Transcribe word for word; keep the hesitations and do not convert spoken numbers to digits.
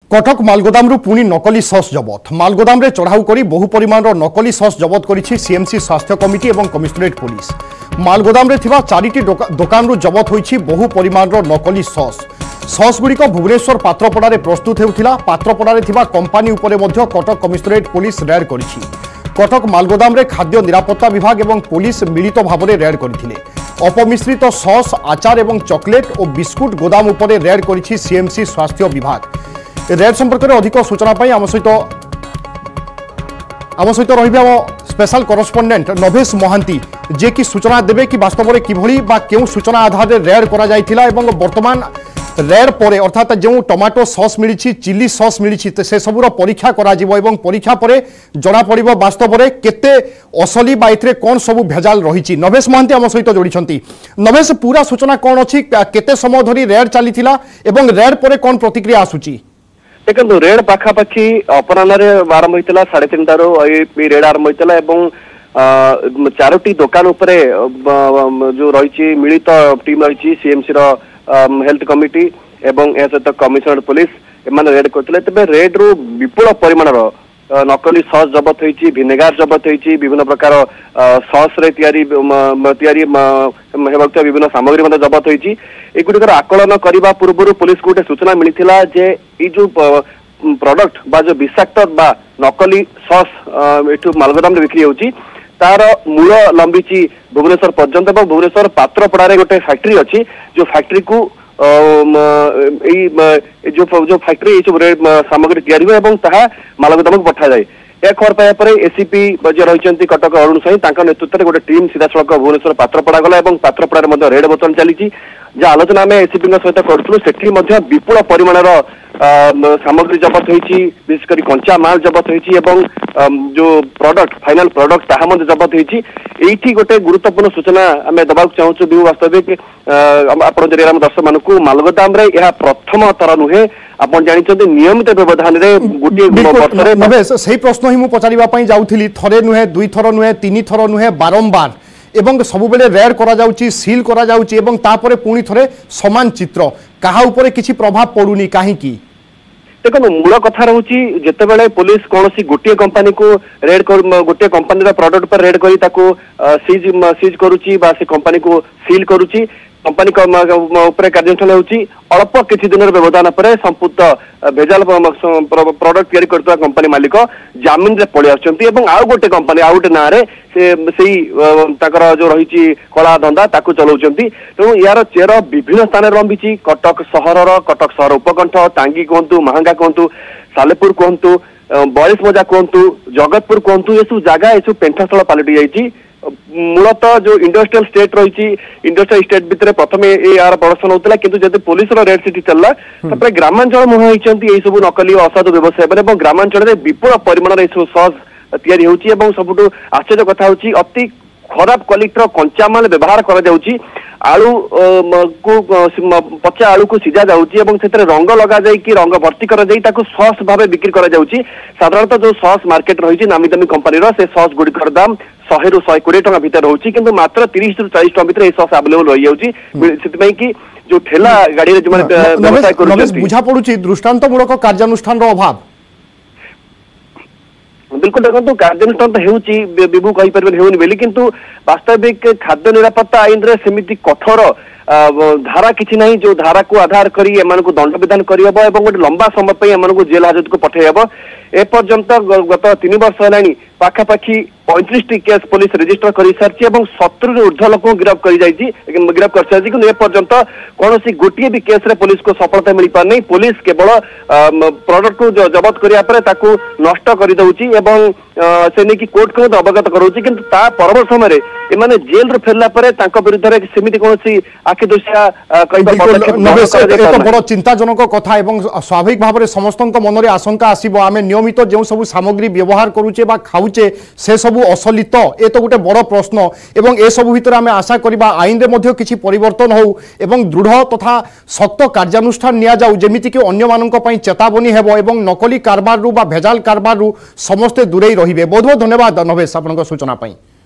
कटक मालगोदाम पुणी नकली सस जबत मालगोदाम रे चढ़ाऊ करी बहु परिमाण नकली सस जबत करिछि सीएमसी स्वास्थ्य कमिटी और कमिशनरेट पुलिस। मालगोदाम रे थिबा चारिटी दुकान रु जबत होइछि बहु परिमाण नकली सस सस गुड़िक भुवनेश्वर पात्रपड़ा प्रस्तुत हेउथिला। पात्रपड़ा रे थिबा कंपनी उपरे मध्य कटक कमिशनरेट पुलिस रेड करिछि। कटक मालगोदाम रे खाद्य निरापत्ता विभाग और पुलिस मिलित भाव में रेड करथिले। अपमिश्रित सस आचार और चॉकलेट और बिस्कुट गोदाम उपरे रेड करिछि सीएमसी स्वास्थ्य विभाग। रेड संपर्क में अधिक सूचना आम सहित आम सहित रही स्पेशल करेस्पोंडेंट नभेश महांती जे कि सूचना देवे कि वास्तव में किभली बा केउ सूचना आधार रे रेड करा जायथिला एवं वर्तमान रेड पर अर्थात जो टमाटो सस मिली चिली सस मिली से सबूर परीक्षा करा जिवो एवं परीक्षा पर जना पड़िबो वास्तव में केते असली बा इथरे कोन सबु भेजाल रही। नभेश महांती आम सहित जोड़ी। नभेश पूरा सूचना कौन अच्छी केते समय धरी रेड चलीथिला एवं रेड पर कौन प्रतिक्रिया आसुची? देखो रेड पाखापाखि अपराह आरंभ होता साढ़े तीन टारू रेड आरंभ होता चारोटी दुकान उपरे जो रही मिलित टीम रही सीएमसी हेल्थ कमिटी एवं या सहित कमिशनर पुलिस एमाने रेड करते तेज रेड रु विपुल परिमाण नकली सस जबत होइछि, विनेगार जबत होइछि, विभिन्न प्रकार सस रे तयारी तयारी हेबाक विभिन्न सामग्री मतलब जबत होइछि। एगुड़िकर आकलन करने पूर्व पुलिस को गोटे सूचना मिलता जे ये जो प्रोडक्ट बा जो विषाक्त बा नकली सस एठू मालगोदाम बिक्री होछि तार मूल लंबी भुवनेश्वर पर्यंत और भुवनेश्वर पात्रपड़ा गोटे फैक्ट्री अच्छी जो फैक्ट्री को जो जो फैक्ट्री ये सब सामग्री तैयारी हुए ताहा मालगोदाम को पठा जाए। यह खबर पाया पर एसीपी जो रही कटक अरुण साई नेतृत्व में गोटे टीम सीधा सड़क भुवनेश्वर पात्रपड़ा गला और पात्रपड़ा रेड बर्तमान चली जहाँ आलोचना आम एसीपी सहित करूँ से विपुल परिमाण सामग्री जबत होती विशेषकर कंचा माल जबत होती जो प्रोडक्ट फाइनल प्रोडक्ट ताहा जबत होती। ये गोटे गुरुत्वपूर्ण सूचना आम दबाक चाहूँ बिहू वास्तविक आप दर्शक मान मालगोदाम प्रथम थर नुहे आप जानते नियमित व्यवधान गोटे से प्रश्न ही मुझे पचार जाऊँगी थरे नुहे दुई थर नुहे तीन थर नुहे बारंबार एवं सबुबले रेड करा जाउची सील करा जाउची एवं तापरे पुणी थरे समान चित्र कहा उपरे किछि प्रभाव पड़ुनी कहीं की? देखो मूल कथा रोची जितेबाला पुलिस कौन सी गोटे कंपनी को रेड कर गोटे कंपनी प्रोडक्ट पर रेड करी ताको सीज सीज करुची बा से कंपनी को सील करुची कंपनी उपरे कार्यानुष्ठान होची अल्प किछि दिन व्यवधान पर संपुक्त भेजाल प्रोडक्ट तैयारी करता कंपनी मालिक जामिन रे पड़े आछंती एवं आउ गोटे कंपनी आउ गोटे नारे से सेही ताकर जो रही कला धंदा ताकू चलाउछंती। तेणु यार चेर विभिन्न स्थान लंबी कटक सहर कटक सहर उपकंठ टांगी कहतु महांगा कहतु सालेपुर कहतु बयालीस मजा कहतु जगतपुर कहतु ये सब जगह ये पेंठास्थल पलटि जाइए। मूलतः जो इंडस्ट्रियल स्टेट रही इंडस्ट्रियल स्टेट भितर प्रथम यार प्रदर्शन होता किंतु जब पुलिस रेड सिटी चलला तापर ग्रामांचल मुहां होती यही सब नकली असाधु व्यवसाय और ग्रामांचल विपुल परिमाण सस तैयारी होची एवं सबुठु आश्चर्य कथा होची अति खराब क्वालिटीर कंचामाल व्यवहार करा जाउची आलू को पचा आलू को सीझा जाउची एवं सेतरे रंग लगा जाई कि रंग भर्ती करा जाई ताको सस भाबे बिक्री करा जाउची। साधारणतः जो सस मार्केट रही नामी दामी कंपनी से सस गुड़िकर दाम शहे रु शहे कोड़े टका भितर रोचे किंतु मात्र तीस रु चालीस टका भितर सस अवेलेबल रही जाउची से कि जो ठेला गाड़ी जो व्यवसाय करूछन बुझा पड़ुची दृष्टांतमूलक कार्यानुष्ठान अभाव। बिल्कुल देखो कार्यानुष्ठान तो होउची विभू कहि परबे हेउनी बेली किंतु वास्तविक खाद्य निरापत्ता आईन रे सेमिति कठोर धारा किछि नहीं जो धारा को आधार करी एमान को दंड विधान करियबो एवं गोटे लंबा समय पे एमान को जेल हाजत को पठेयबो। ए पर्यंत गत तीन वर्ष हेलानी पाखापाखि पैंतीस टी केस पुलिस रजिस्टर कर सारी और सत्तर ऊर्ध्व लोक गिरफ्त कर गिरफ्त कर सारी कि एपर्यंत कौन सी गोटे भी केस रे पुलिस को सफलता मिल पार नहीं। पुलिस केवल प्रोडक्ट को जबत करने नष्ट कर दउची एवं से नहीं कोर्ट को अवगत करोची किंतु ता परवर्त समय एमाने जेल रू फेरला परे तांको विरुद्ध रे सेमिति कोनसी आखि दोषिया एक बड़ चिंताजनक कथा एवं स्वाभाविक भाव में समस्त मन में आशंका आसीबो आमे नियमित जो सब सामग्री व्यवहार करूचे बा खाउचे से सब असली तो ये तो गोटे बड़ प्रश्न एवं ए सब भितर आमे आशा करिबा आईन रे मध्य किछि परिवर्तन हो एवं दृढ़ तथा सख्त कार्यानुष्ठान निया जाउ जेमिति कि अन्य मानक पई चेतावनी हेबो एवं नकली कारबार रु बा भेजाल कारबार रु समस्ते दूरेई रहिबे। बहुत बहुत धन्यवाद नभेश आपनक सूचना पई।